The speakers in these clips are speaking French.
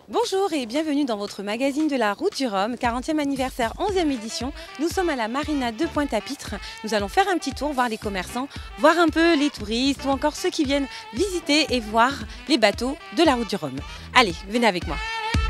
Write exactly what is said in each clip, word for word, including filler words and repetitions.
Bonjour et bienvenue dans votre magazine de la Route du Rhum, quarantième anniversaire, onzième édition. Nous sommes à la marina de Pointe-à-Pitre. Nous allons faire un petit tour, voir les commerçants, voir un peu les touristes ou encore ceux qui viennent visiter et voir les bateaux de la Route du Rhum. Allez, venez avec moi.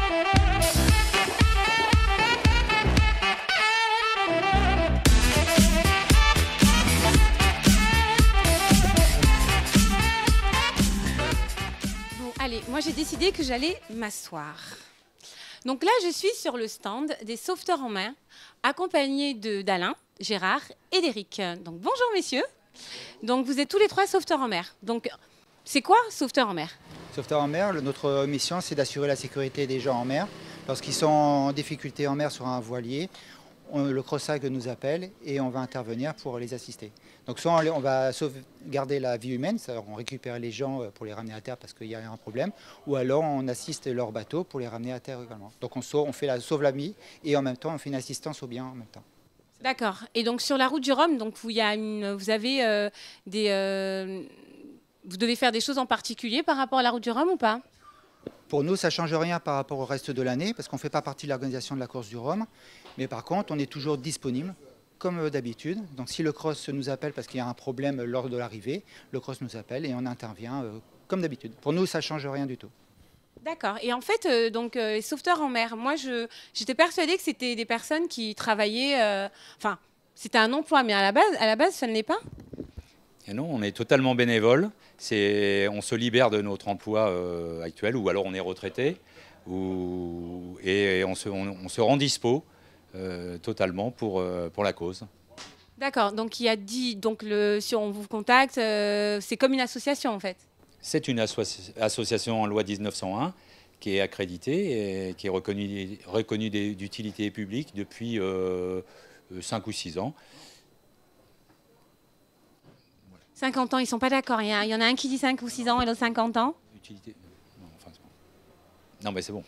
Allez, moi j'ai décidé que j'allais m'asseoir. Donc là, je suis sur le stand des sauveteurs en mer, accompagnés d'Alain, Gérard et d'Éric. Donc bonjour messieurs. Donc vous êtes tous les trois sauveteurs en mer. Donc c'est quoi sauveteur en mer? Sauveteur en mer, notre mission c'est d'assurer la sécurité des gens en mer. Lorsqu'ils sont en difficulté en mer sur un voilier, on, le CROSAC nous appelle et on va intervenir pour les assister. Donc soit on, on va sauvegarder la vie humaine, on récupère les gens pour les ramener à terre parce qu'il y a un problème, ou alors on assiste leur bateau pour les ramener à terre également. Donc on, sauve, on fait la, sauve la vie et en même temps on fait une assistance aux biens en même temps. D'accord. Et donc sur la Route du Rhum, donc vous, y a une, vous avez euh, des, euh, vous devez faire des choses en particulier par rapport à la Route du Rhum ou pas? Pour nous, ça ne change rien par rapport au reste de l'année parce qu'on ne fait pas partie de l'organisation de la course du Rhum. Mais par contre, on est toujours disponible comme d'habitude. Donc si le cross nous appelle parce qu'il y a un problème lors de l'arrivée, le cross nous appelle et on intervient euh, comme d'habitude. Pour nous, ça ne change rien du tout. D'accord. Et en fait, euh, donc, euh, les sauveteurs en mer, moi, j'étais persuadée que c'était des personnes qui travaillaient... Euh, enfin, c'était un emploi, mais à la base, à la base ça ne l'est pas? Et non, on est totalement bénévole. On se libère de notre emploi euh, actuel, ou alors on est retraité, ou, et on se, on, on se rend dispo euh, totalement pour, euh, pour la cause. D'accord, donc il y a dit, donc le, si on vous contacte, euh, c'est comme une association en fait? C'est une associ association en loi dix-neuf cent un qui est accréditée et qui est reconnue, reconnue d'utilité publique depuis euh, cinq ou six ans. cinquante ans, ils ne sont pas d'accord. Il, il y en a un qui dit cinq ou six ans et l'autre cinquante ans. Utilité. Non, enfin, bon. Non, mais c'est bon.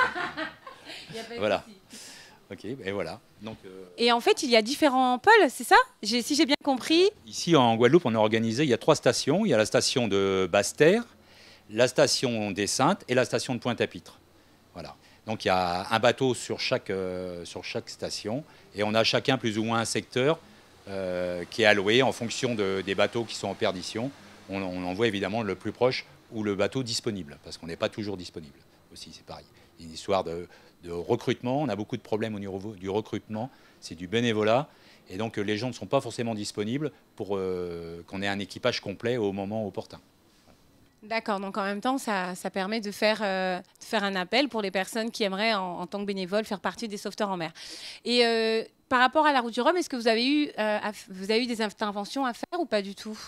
Voilà. Ok, et voilà. Donc, euh... Et en fait, il y a différents pôles, c'est ça? Si j'ai bien compris. Ici, en Guadeloupe, on a organisé, il y a trois stations. Il y a la station de Basse-Terre, la station des Saintes et la station de Pointe-à-Pitre. Voilà. Donc, il y a un bateau sur chaque, euh, sur chaque station. Et on a chacun plus ou moins un secteur Euh, qui est alloué en fonction de, des bateaux qui sont en perdition. On, on envoie évidemment le plus proche ou le bateau disponible, parce qu'on n'est pas toujours disponible aussi, c'est pareil. Il y a une histoire de, de recrutement, on a beaucoup de problèmes au niveau du recrutement, c'est du bénévolat, et donc les gens ne sont pas forcément disponibles pour euh, qu'on ait un équipage complet au moment opportun. D'accord, donc en même temps, ça, ça permet de faire, euh, de faire un appel pour les personnes qui aimeraient, en, en tant que bénévoles, faire partie des sauveteurs en mer. Et euh, par rapport à la Route du Rhum, est-ce que vous avez, eu, euh, à, vous avez eu des interventions à faire ou pas du tout?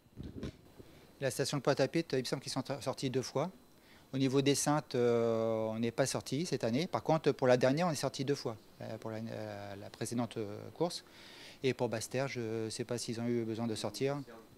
La station de Pointe-à-Pitre, il me semble qu'ils sont sortis deux fois. Au niveau des Saintes, euh, on n'est pas sorti cette année. Par contre, pour la dernière, on est sorti deux fois, euh, pour la, euh, la précédente euh, course. Et pour Basse-Terre, je ne sais pas s'ils ont eu besoin de sortir.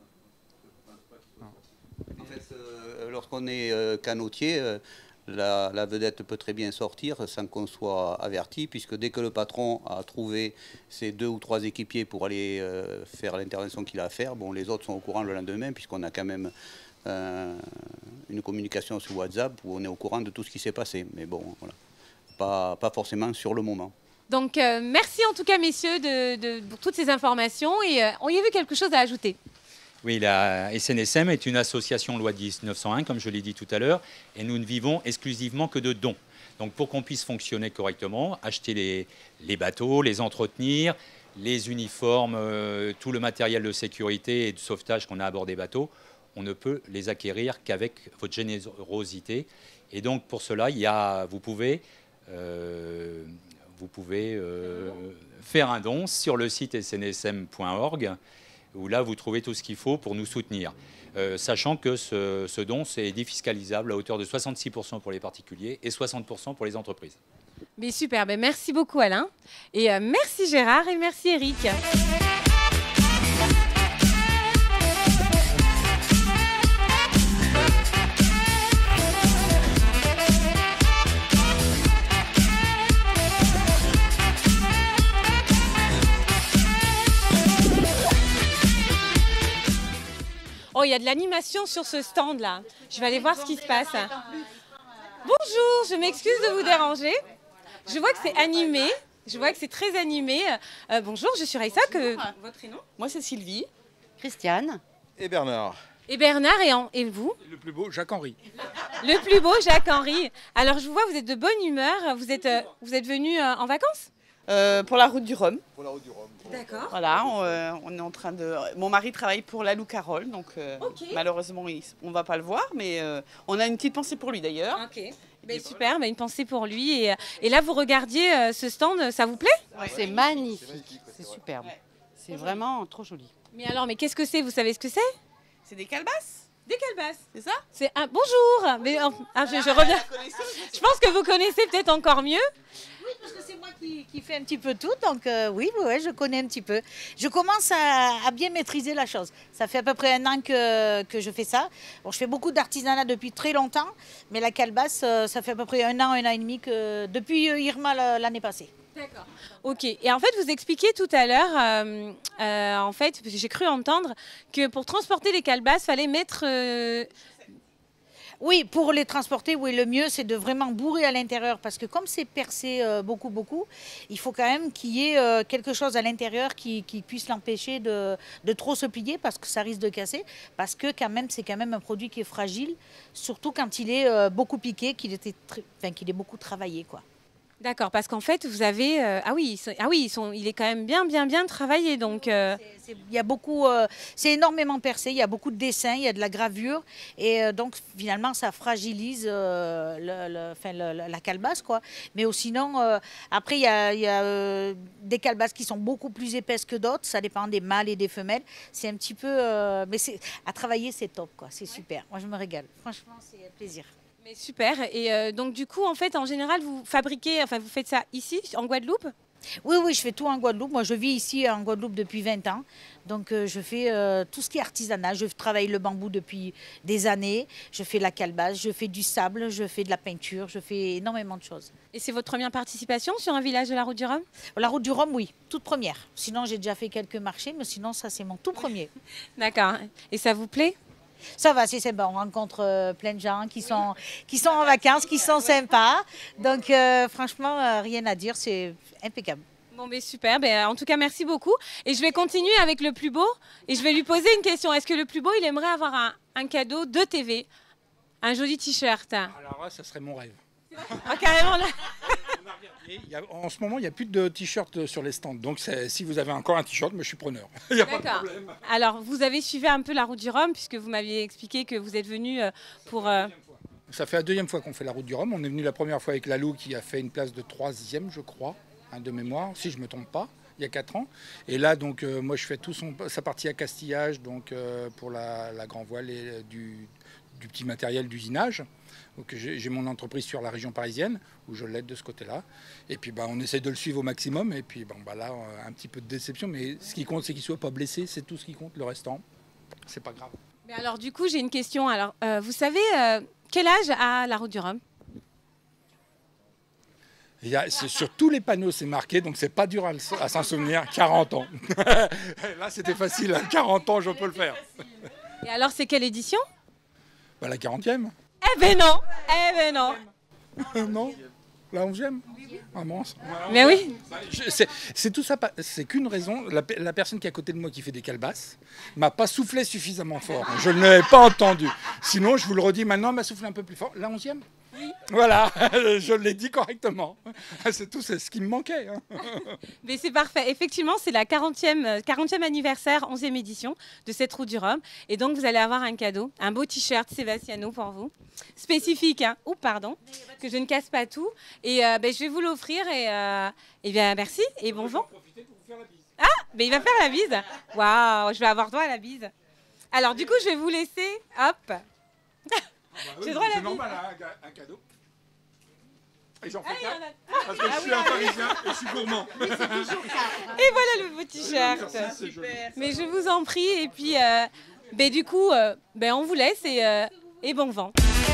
En fait, euh, lorsqu'on est euh, canotier, euh, la, la vedette peut très bien sortir sans qu'on soit averti, puisque dès que le patron a trouvé ses deux ou trois équipiers pour aller euh, faire l'intervention qu'il a à faire, bon, les autres sont au courant le lendemain, puisqu'on a quand même euh, une communication sur WhatsApp où on est au courant de tout ce qui s'est passé. Mais bon, voilà, pas, pas forcément sur le moment. Donc, euh, merci en tout cas, messieurs, de, de, pour toutes ces informations. Et euh, on y a vu quelque chose à ajouter? Oui, la S N S M est une association loi dix-neuf cent un, comme je l'ai dit tout à l'heure, et nous ne vivons exclusivement que de dons. Donc pour qu'on puisse fonctionner correctement, acheter les, les bateaux, les entretenir, les uniformes, euh, tout le matériel de sécurité et de sauvetage qu'on a à bord des bateaux, on ne peut les acquérir qu'avec votre générosité. Et donc pour cela, il y a, vous pouvez, euh, vous pouvez euh, faire un don sur le site s n s m point org. Où là, vous trouvez tout ce qu'il faut pour nous soutenir. Euh, sachant que ce, ce don, c'est défiscalisable à hauteur de soixante-six pour cent pour les particuliers et soixante pour cent pour les entreprises. Mais super, ben merci beaucoup Alain. Et euh, merci Gérard et merci Eric. Oh, il y a de l'animation sur ce stand-là. Je vais aller voir ce qui se passe. Bonjour, je m'excuse de vous déranger. Je vois que c'est animé. Je vois que c'est très animé. Euh, bonjour, je suis Raïssa. Que... Votre prénom? Moi, c'est Sylvie. Christiane. Et Bernard. Et Bernard, et, en... et vous? Le plus beau, Jacques-Henri. Le plus beau, Jacques-Henri. Alors, je vous vois, vous êtes de bonne humeur. Vous êtes, euh, vous êtes venu euh, en vacances? Euh, pour la route du Rhum. Pour la route du Rhum. D'accord. Voilà, on, euh, on est en train de... Mon mari travaille pour la Lou Carole, donc euh, Ok. malheureusement, il- on ne va pas le voir, mais euh, on a une petite pensée pour lui d'ailleurs. Ok. Ben, super, ben, une pensée pour lui. Et, et là, vous regardiez euh, ce stand, ça vous plaît? C'est magnifique, c'est superbe. Ouais. C'est vraiment trop joli. Mais alors, mais qu'est-ce que c'est? Vous savez ce que c'est? C'est des calebasses, Des calebasses. c'est ça? C'est un bonjour. Mais, euh, ah, je, je reviens. Je pense que vous connaissez peut-être encore mieux. Oui, parce que c'est moi qui, qui fais un petit peu tout, donc euh, oui, ouais, je connais un petit peu. Je commence à, à bien maîtriser la chose. Ça fait à peu près un an que, que je fais ça. Bon, je fais beaucoup d'artisanat depuis très longtemps, mais la calebasse, euh, ça fait à peu près un an, un an et demi que depuis euh, Irma la- l'année passée. D'accord. Ok. Et en fait, vous expliquiez tout à l'heure, euh, euh, en fait, parce que j'ai cru entendre que pour transporter les calebasses, fallait mettre. euh, Oui, pour les transporter, oui, le mieux, c'est de vraiment bourrer à l'intérieur, parce que comme c'est percé euh, beaucoup, beaucoup, il faut quand même qu'il y ait euh, quelque chose à l'intérieur qui, qui puisse l'empêcher de, de trop se plier, parce que ça risque de casser, parce que quand même, c'est quand même un produit qui est fragile, surtout quand il est euh, beaucoup piqué, qu'il était très- enfin, qu'il est beaucoup travaillé, quoi. D'accord, parce qu'en fait, vous avez. euh, ah oui, ils sont- ah oui, ils sont. Il est quand même bien, bien, bien travaillé. Donc. euh, C'est- c'est- Il y a beaucoup, euh, c'est énormément percé, il y a beaucoup de dessins, il y a de la gravure, et euh, donc finalement ça fragilise euh, le- le- enfin, le- le- la calebasse, quoi. Mais au- sinon, euh, après il y a, il y a, euh, des calebasses qui sont beaucoup plus épaisses que d'autres, ça dépend des mâles et des femelles. C'est un petit peu, euh, mais c'est à travailler, c'est top, quoi. C'est super. Moi je me régale. Franchement, c'est un plaisir. Mais super. Et euh, donc, du coup, en fait, en général, vous fabriquez. Enfin, vous faites ça ici, en Guadeloupe? Oui, oui, je fais tout en Guadeloupe. Moi, je vis ici en Guadeloupe depuis vingt ans. Donc, euh, je fais euh, tout ce qui est artisanat. Je travaille le bambou depuis des années. Je fais la calebasse, je fais du sable, je fais de la peinture, je fais énormément de choses. Et c'est votre première participation sur un village de la Route du Rhum? La route du Rhum, oui, toute première. Sinon, j'ai déjà fait quelques marchés, mais sinon, ça, c'est mon tout premier. D'accord. Et ça vous plaît? Ça va, c'est sympa. On rencontre euh, plein de gens qui sont, qui sont en vacances, qui sont sympas. Donc, euh, franchement, euh, rien à dire, c'est impeccable. Bon, ben super. Ben, en tout cas, merci beaucoup. Et je vais continuer avec le plus beau. Et je vais lui poser une question. Est-ce que le plus beau, il aimerait avoir un, un cadeau de T V? Un joli t-shirt? Alors là, ça serait mon rêve. Ah, carrément là. Et il y a- en ce moment, il n'y a plus de t-shirts sur les stands. Donc c'est- si vous avez encore un t-shirt, moi, je suis preneur. Il n'y a pas de D'accord. problème. Alors, vous avez suivi un peu la Route du Rhum, puisque vous m'aviez expliqué que vous êtes venu euh, pour... euh, Ça fait la deuxième fois qu'on fait la route du Rhum. On est venu la première fois avec Lalou qui a fait une place de troisième, je crois, hein, de mémoire, si je ne me trompe pas, il y a quatre ans. Et là, donc, euh, moi, je fais tout son, sa partie accastillage, donc euh, pour la, la grand voile et euh, du, du petit matériel d'usinage. Donc j'ai j'ai mon entreprise sur la région parisienne où je l'aide de ce côté-là. Et puis bah, on essaie de le suivre au maximum. Et puis bon, bah, là, euh, un petit peu de déception. Mais ce qui compte, c'est qu'il ne soit pas blessé. C'est tout ce qui compte. Le restant, c'est pas grave. Mais alors, du coup, j'ai une question. Alors, euh, vous savez euh, quel âge a la Route du Rhum? Il y a- c'est- sur tous les panneaux, c'est marqué. Donc c'est pas dur à, le- à s'en souvenir. quarante ans. Là, c'était facile. À quarante ans, je peux le faire. Et alors, c'est quelle édition? Bah, la quarantième. Eh ben non. Eh ben non. Non, la onzième. Ah, mince. Mais oui. Je- C'est c'est tout ça, pas- c'est qu'une raison. La, pe- la personne qui est à côté de moi qui fait des calebasses m'a pas soufflé suffisamment fort. Je ne l'avais pas entendu. Sinon, je vous le redis maintenant, elle m'a soufflé un peu plus fort. La onzième. Voilà, je l'ai dit correctement. C'est tout, c'est ce qui me manquait. hein. Mais c'est parfait. Effectivement, c'est la quarantième, euh, quarantième anniversaire, onzième édition de cette Route du Rhum. Et donc, vous allez avoir un cadeau, un beau t-shirt Sébastiano pour vous. Spécifique, hein. Ou pardon, que je ne casse pas tout. Et euh, ben, je vais vous l'offrir. Et, euh, eh bien, merci et bon vent. Ah, mais il va faire la bise. Waouh, je vais avoir droit à la bise. Alors, du coup, je vais vous laisser. Hop. J'ai droit à la C'est bise. normal, hein, un ga- un cadeau. Et j'en fais Ah, il y quatre, en a- parce que je suis un Parisien et je suis gourmand. Et voilà le beau t-shirt. Merci, c'est joli. Mais je vous en prie. Et puis, euh, ben, du coup, euh, ben, on vous laisse et, euh, et bon vent.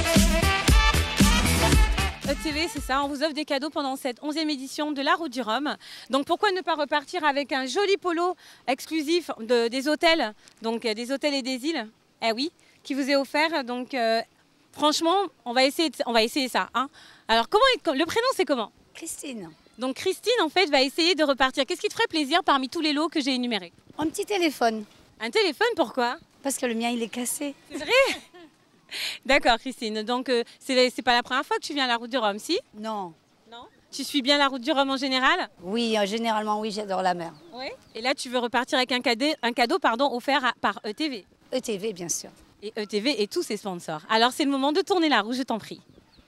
E T V, c'est ça, on vous offre des cadeaux pendant cette onzième édition de la Route du Rhum. Donc pourquoi ne pas repartir avec un joli polo exclusif de- des hôtels, donc euh, des hôtels et des îles, eh oui, qui vous est offert donc, euh, Franchement, on va essayer, de- on va essayer ça. Hein. Alors, comment est- le prénom, c'est comment? Christine, Donc, Christine, en fait, va essayer de repartir. Qu'est-ce qui te ferait plaisir parmi tous les lots que j'ai énumérés? un petit téléphone, Un téléphone, pourquoi? parce que le mien il est cassé. C'est vrai? D'accord, Christine. Donc, euh, c'est c'est pas la première fois que tu viens à la Route du Rhum, si? Non. Non. Tu suis bien la Route du Rhum en général? Oui, euh, généralement oui, j'adore la mer. Oui. Et là, tu veux repartir avec un cadeau, un cadeau pardon, offert à- par E T V. E T V bien sûr. Et E T V et tous ses sponsors. Alors, c'est le moment de tourner la roue, je t'en prie.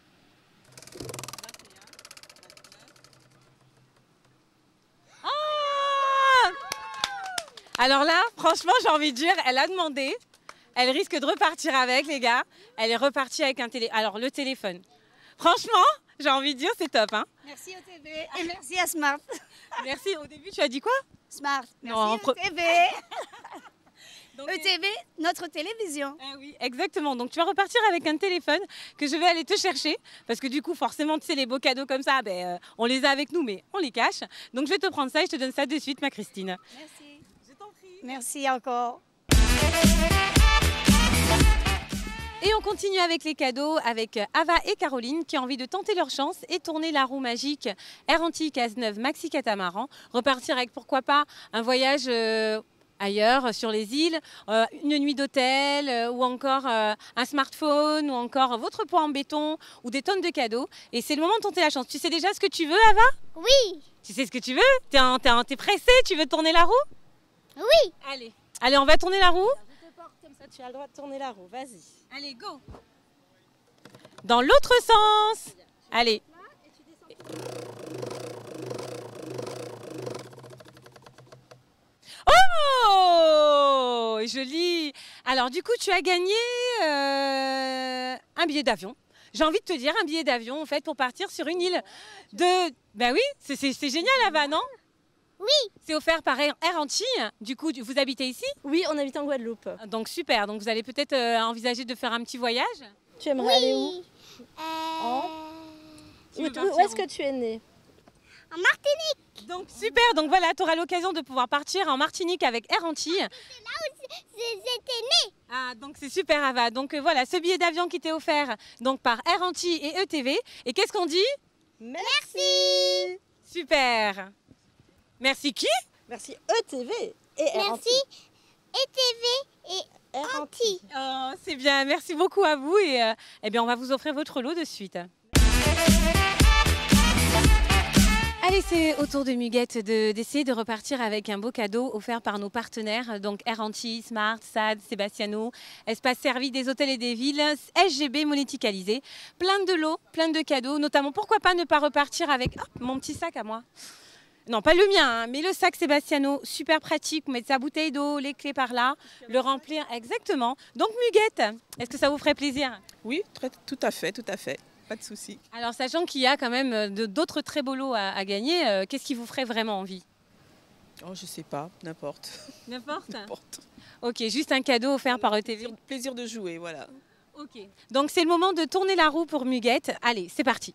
Ah! Alors là, franchement, j'ai envie de dire, elle a demandé. Elle risque de repartir avec, les gars. Elle est repartie avec un télé. Alors, le téléphone. Franchement, j'ai envie de dire, c'est top. Hein. Merci E T V et merci à Smart. Merci. Au début, tu as dit quoi? Smart, merci Non, pre- E T V. Donc, E T V, notre télévision. Ah oui, exactement. Donc tu vas repartir avec un téléphone que je vais aller te chercher parce que du coup, forcément, tu sais, les beaux cadeaux comme ça, ben, euh, on les a avec nous, mais on les cache. Donc je vais te prendre ça et je te donne ça de suite, ma Christine. Merci. Je t'en prie. Merci encore. Et on continue avec les cadeaux avec Ava et Caroline qui ont envie de tenter leur chance et tourner la roue magique Air Antilles Cazeneuve Maxi Catamaran. Repartir avec pourquoi pas un voyage euh, ailleurs sur les îles, euh, une nuit d'hôtel euh, ou encore euh, un smartphone ou encore votre poids en béton ou des tonnes de cadeaux. Et c'est le moment de tenter la chance. Tu sais déjà ce que tu veux, Ava? Oui, Tu sais ce que tu veux? T'es en- t'es en- t'es pressée? Tu veux tourner la roue? oui. Allez. Allez, on va tourner la roue? Je te porte comme ça, tu as le droit de tourner la roue. Vas-y. Allez, go. Dans l'autre sens. Allez. Oh, joli. Alors du coup, tu as gagné euh, un billet d'avion. J'ai envie de te dire un billet d'avion en fait pour partir sur une île de. Ben oui, c'est c'est- c'est génial là-bas, non? Oui. C'est offert par Air Air Antilles. Du coup, vous habitez ici? Oui, on habite en Guadeloupe. Donc super. Donc vous allez peut-être euh, envisager de faire un petit voyage. Tu aimerais aller où? Oui. Euh, En- Tu Où, veux où partir est-ce où que tu es né? En Martinique, Donc super. Donc voilà, tu auras l'occasion de pouvoir partir en Martinique avec Air Antilles. j'étais née. Ah, donc c'est super, Ava. Donc euh, voilà, ce billet d'avion qui t'est offert donc par Air Antilles et E T V. Et qu'est-ce qu'on dit? Merci. Super. Merci qui? Merci E T V et Air Merci. Antilles. E T V et Air Antilles. Oh, c'est bien. Merci beaucoup à vous. Et euh, eh bien, on va vous offrir votre lot de suite. Allez, c'est au tour de Muguette de- d'essayer de repartir avec un beau cadeau offert par nos partenaires, donc Air Antilles, Smart, S A D, Sebastiano, Espace Servi des hôtels et des villes, S G B monéticalisé. Plein de lots, plein de cadeaux, notamment pourquoi pas ne pas repartir avec hop, mon petit sac à moi. Non, pas le mien, hein, mais le sac Sebastiano, super pratique, vous mettez sa bouteille d'eau, les clés par là, le remplir, exactement. Donc Muguette, est-ce que ça vous ferait plaisir? Oui, très- tout à fait, tout à fait. Pas de souci. Alors, sachant qu'il y a quand même euh, de- d'autres très beaux lots à, à gagner, euh, qu'est-ce qui vous ferait vraiment envie? Oh, je sais pas, n'importe. N'importe. N'importe. Ok, juste un cadeau offert par E T V. Plaisir, plaisir de jouer, voilà. Ok. Donc, c'est le moment de tourner la roue pour Muguette. Allez, c'est parti.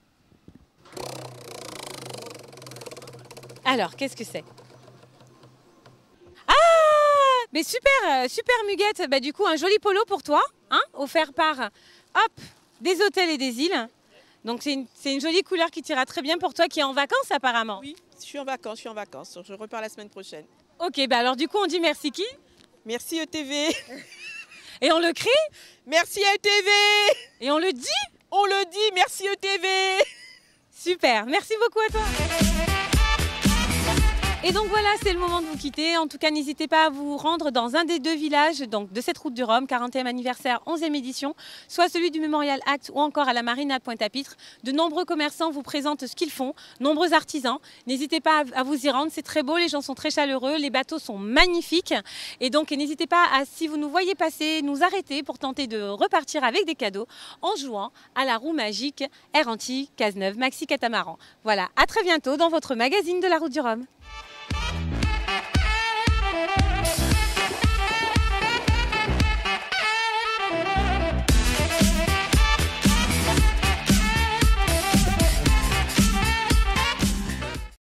Alors, qu'est-ce que c'est? Ah! Mais super, euh, super Muguette. Bah, du coup, un joli polo pour toi, hein, offert par, hop, des hôtels et des îles. Donc, c'est une, c'est une jolie couleur qui t'ira très bien pour toi qui est en vacances apparemment. Oui, je suis en vacances, je suis en vacances. Je repars la semaine prochaine. Ok, bah alors du coup, on dit merci qui? Merci E T V. Et on le crie? Merci E T V. Et on le dit? On le dit, merci E T V. Super, merci beaucoup à toi. Et donc voilà, c'est le moment de vous quitter. En tout cas, n'hésitez pas à vous rendre dans un des deux villages donc de cette route du Rhum, quarantième anniversaire, onzième édition, soit celui du Memorial Act ou encore à la marine à Pointe-à-Pitre. De nombreux commerçants vous présentent ce qu'ils font, nombreux artisans. N'hésitez pas à vous y rendre, c'est très beau, les gens sont très chaleureux, les bateaux sont magnifiques. Et donc, n'hésitez pas à, si vous nous voyez passer, nous arrêter pour tenter de repartir avec des cadeaux en jouant à la roue magique Air Antilles Cazeneuve Maxi Catamaran. Voilà, à très bientôt dans votre magazine de la route du Rhum.